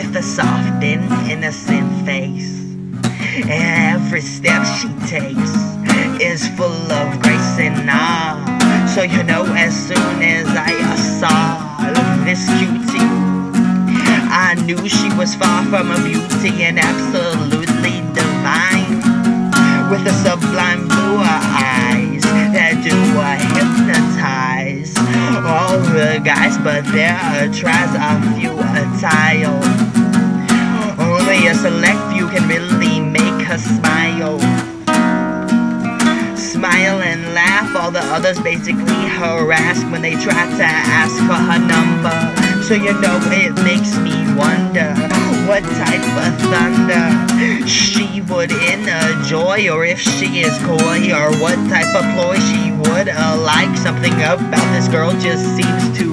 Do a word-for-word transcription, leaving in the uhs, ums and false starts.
with a soft and innocent face. Every step she takes is full of grace and awe. So you know, as soon as I saw this cutie, I knew she was far from a beauty and absolutely divine, with the sublime blue eyes that do hypnotize all the guys, but their tries are futile. Only a select few can really make her smile. Smile and laugh, all the others basically harass when they try to ask for her number. So you know, it makes me wonder what type of thunder she would enjoy, or if she is coy, or what type of ploy she would uh, like. Something about this girl just seems to